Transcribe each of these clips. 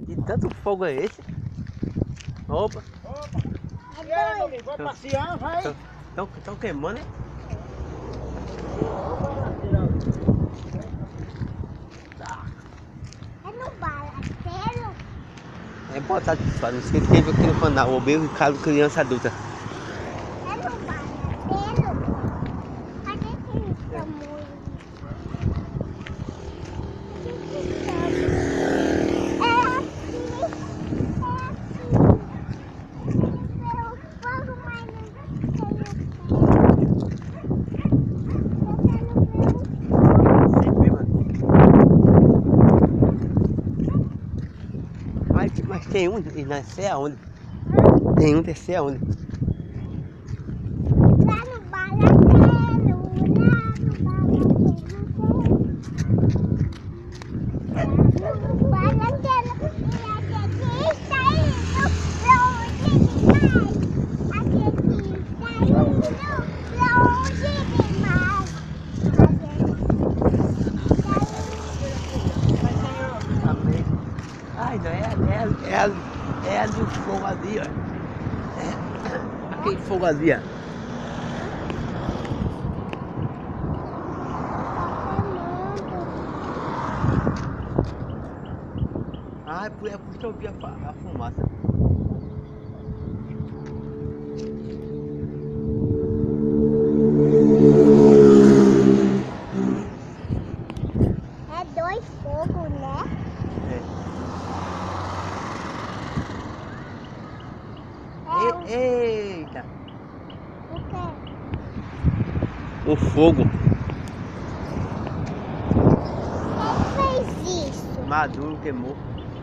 De tanto fogo é esse? Opa! E aí, meu amigo, vai passear, vai? Estão queimando, hein? É no baladeiro? É botado pessoal, não se inscreva aqui no canal, o meu Ricardo Criança Adulta. É no baladeiro? Cadê que chamou? Mas tem um, e não sei aonde. Tem um, sei aonde. Lá no baladeiro, lá no baladeiro, e a gente está indo pra longe demais. Amém. Ai, não, é ali o fogo ali, ó. É, aquele fogo ali, ó. Ah, é por isso que eu vi a fumaça. É dois fogos, né? Eita! O quê? O fogo. Quem fez isso? Maduro queimou.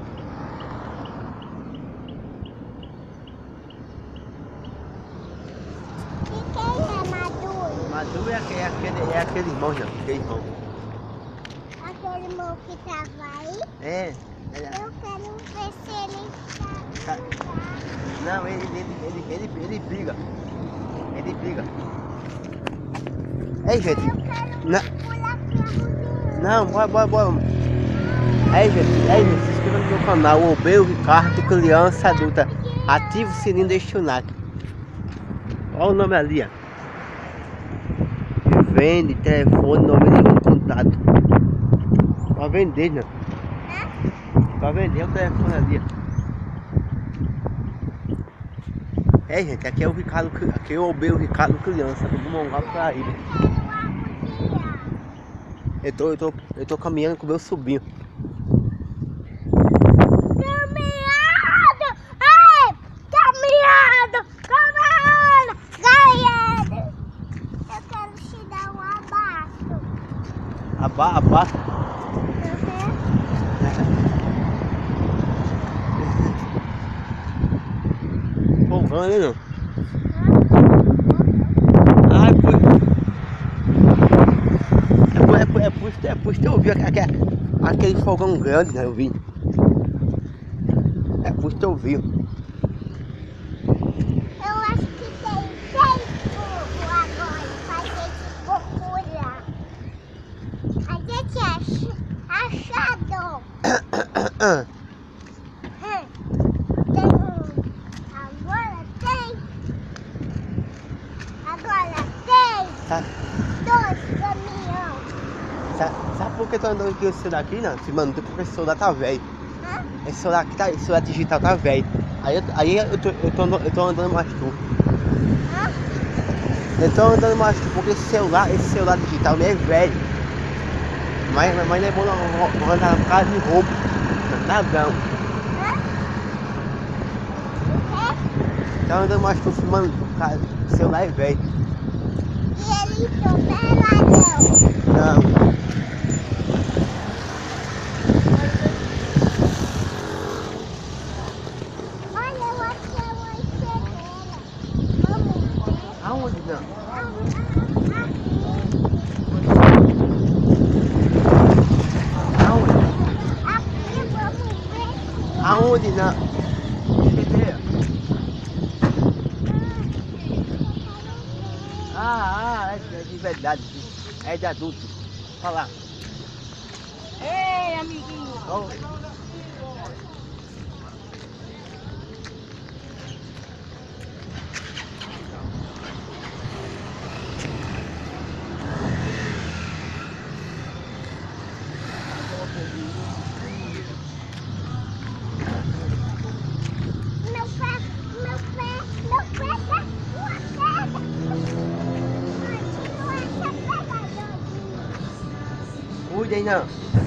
E quem é Maduro? Maduro é aquele irmão, não. Aquele irmão. Aquele irmão que tava aí? É. Eu quero ver se ele Tá. tá. Não, ele briga. Ele briga. Ei, gente. Eu quero Não. pular ferro. Não, bora. Aí, gente, se inscreva no meu canal, o meu Ricardo Criança Adulta. Ative o sininho, deixa o like. Olha o nome ali, ó. Vende, telefone, nome de contato. Pra vender, né? Pra vender o telefone ali, ó. É, gente, aqui é o Ricardo, aqui é o meu Ricardo Criança, do Mongal Paraíba. Eu tô caminhando com o meu sobrinho. Caminhada! Ei! Caminhada! Caminhada! Eu quero te dar um abraço. Abaixo. Fogão, né, não? Ah, é por isso que eu vi aquele fogão grande, né? Eu vi. É por isso que eu vi. Eu acho que tem 6 fogos agora pra gente procurar. A gente achado. Tem um. Agora tem. Tá. 2 caminhões. Sabe por que eu tô andando com esse celular aqui, não? Mano, porque esse celular tá velho. Hã? Esse celular aqui tá, esse celular digital tá velho. Aí eu tô andando mais tu. Hã? Eu tô andando mais tu, porque esse celular digital ele é velho. Mas não é bom não andar por causa de roubo. Ladrão. Tá andando mais tu filmando, cara, o celular é velho. E ele também é ladrão. Não. Olha, eu achei uma estrela. Vamos ver. Aonde não? Aonde? Aqui, vamos ver. Aonde não? É de verdade. É de adulto. Olha lá. Ei, amiguinho. Oh. tem não.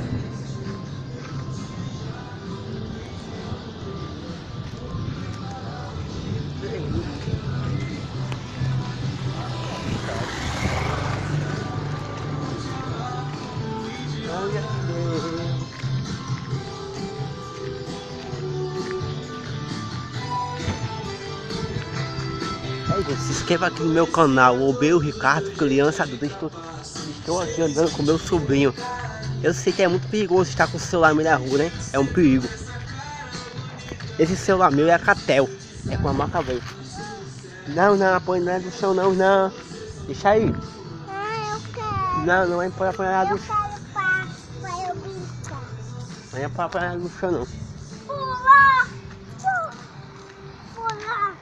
Se inscreva aqui no meu canal, o meu Ricardo, criança adulta. Estou aqui andando com meu sobrinho. Eu sei que é muito perigoso estar com o celular no meio da rua, né? É um perigo. Esse celular meu é a Catel, é com a marca velha. Não, põe não é do chão não, não. Deixa aí. Ah, eu quero. Não é para apanhar do chão. Eu quero para eu brincar. Não é para apanhar do chão não. Pular! Pular!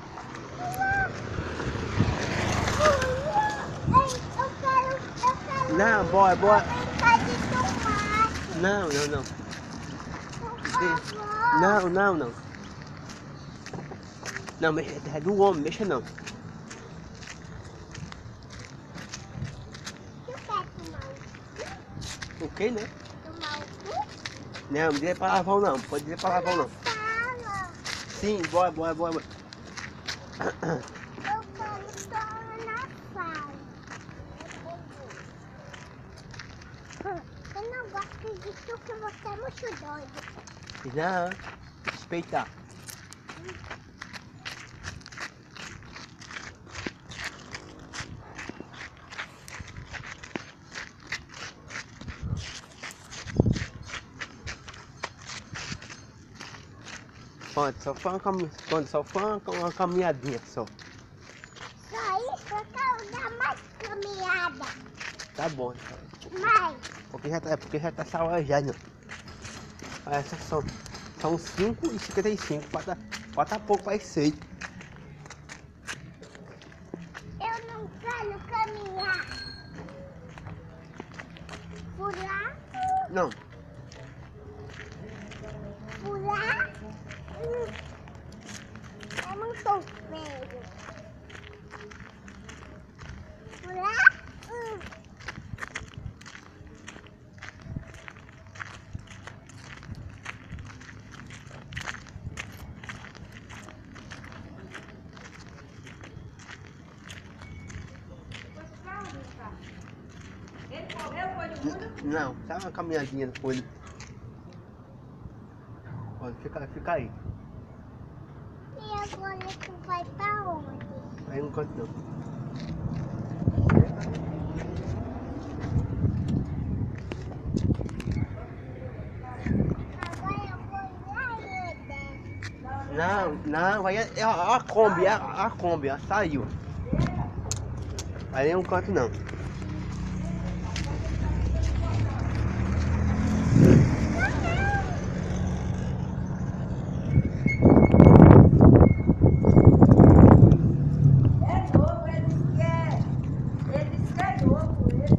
Ei, eu quero. Não, bora. Brincar de tomate. Não. Por favor. Não. Não, mexa, é do homem, mexa não. Eu quero tomar O que, né? tomar o cu? Não dizer palavrão não, pode dizer palavrão não. Fala. Sim, bora. Eu quero estar na sala. Eu não gosto disso que você é muito doido. Não, respeitar. Só foi uma caminhadinha só. Só isso eu quero dar mais caminhada. Tá bom, então. Mais. Porque já tá salajado. Essas são 5h55, falta pouco para as 6. Eu não quero caminhar. Pular. Não, Pular. Eu não sou feio. Pular. Ele correu, foi de mundo? não, só uma caminhadinha depois. Olha, fica aí. E agora tu vai pra onde? Aí não canto não. Agora eu vou lá e Não, vai a Kombi, saiu. Aí não canto não. É novo, ele disse que é novo ele.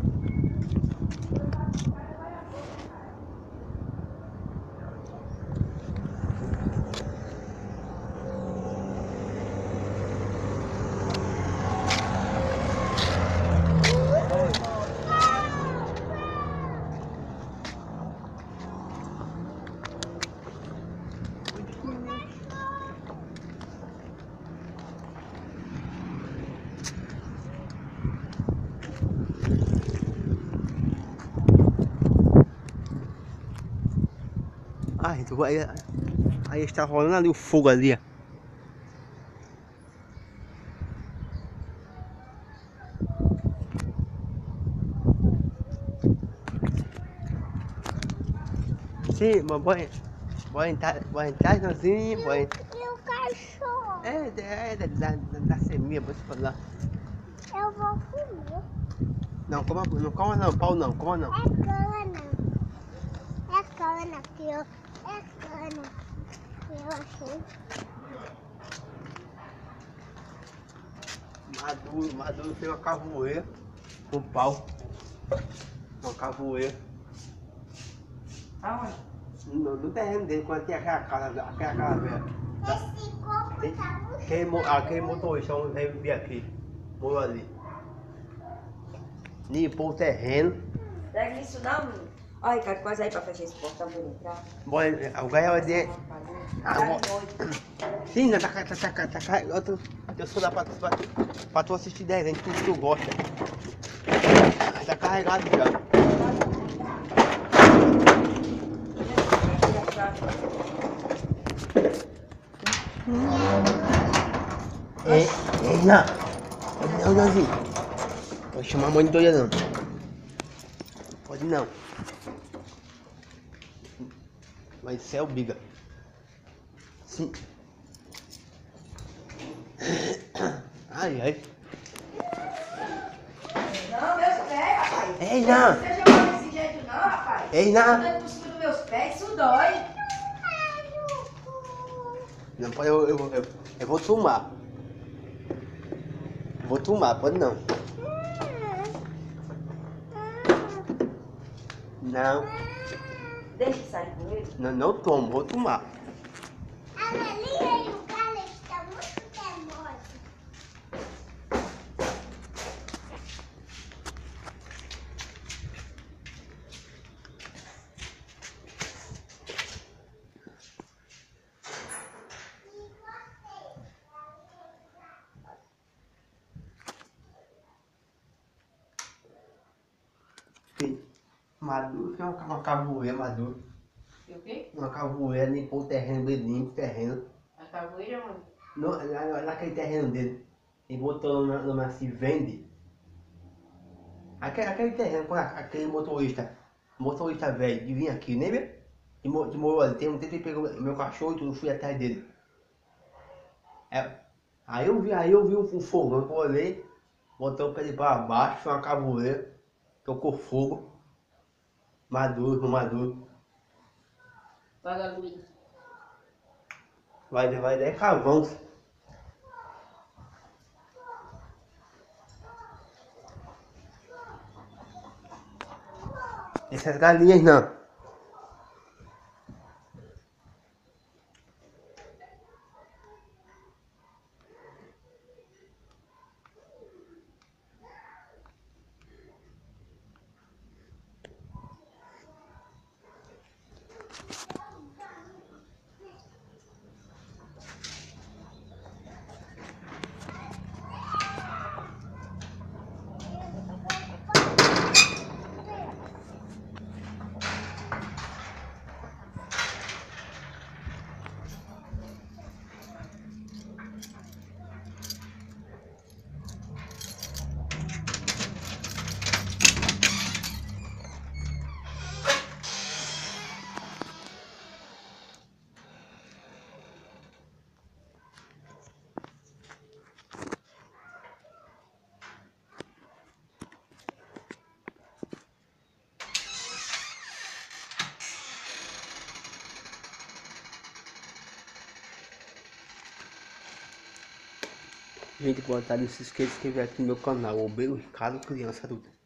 Aí está rolando ali o fogo ali, ó. Sim, mas bora entrar sozinho, bora entrar. E o cachorro? É da seminha, vou te falar. Eu vou comer. Não coma não, pau não, coma não. É cana. É cana que eu. É cana que eu achei. Maduro tem uma cavoeira com pau. Uma cavoeira. Aonde? No terreno dele, quando tem aquela casa velha. Esse copo tá muito. Aquele motorista veio vir aqui, morou ali. Limpou o terreno. Pega isso não, menino. Olha, Ricardo, coisa aí pra fechar esse portão pra ele entrar. Bora, o Gael é de... Sim, né? Tá eu sou lá pra tu assistir desenho, tudo que tu gosta. Tá carregado já. Ei, não. Não, Leãozinho. Pode chamar a mãe de doida, não. Pode não. Vai ser o biga. Sim. Ai, ai. Não, meus pés, rapaz. Ei, não. Não seja mal desse jeito, não, rapaz. Ei, não. Andando por cima dos meus pés, isso dói. Não pode, eu vou tomar. Vou tomar, pode não. Não. Deixa eu sair com ele. Não tomo, vou tomar. A galinha e o galo estão muito teimosos. Maduro, que é uma cavoeira maduro. E o quê? Uma cavoeira, limpou o terreno, bem limpo o terreno. A capoeira, mano? Naquele terreno dele. E botou no nome assim, vende. Aquele terreno, quando aquele motorista velho, de vir aqui, lembra? De morou ali, tem um tempo ele pegou meu cachorro e tudo, fui atrás dele. Aí eu vi o fogão, eu olhei, botou o pé de pra baixo, foi uma cavoeira, tocou fogo. Maduro. Paga a luz. Vai dar carvão. Essas galinhas não. Gente, boa tarde, não se esqueça de se inscrever aqui no meu canal, o Ricardo Criança Adulta.